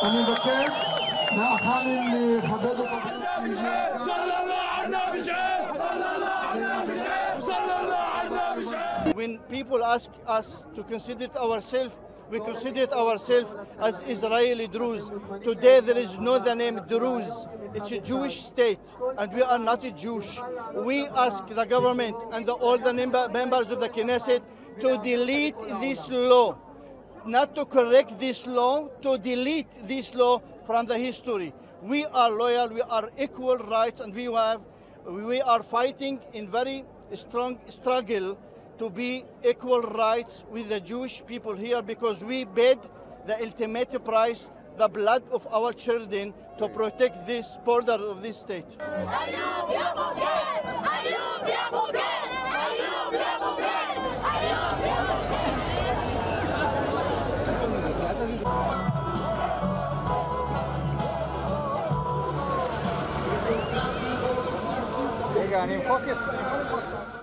אני מבקש מהח"מים לכבד אותו. When people ask us to consider ourselves, we consider ourselves as Israeli Druze. Today there is no the name Druze. It's a Jewish state, and we are not a Jewish. We ask the government and all the members of the Knesset to delete this law, not to correct this law, to delete this law from the history. We are loyal, we are equal rights, and we are fighting in very strong struggle to be equal rights with the Jewish people here, because we paid the ultimate price, the blood of our children, to protect this border of this state. רגע, אני מחוקק.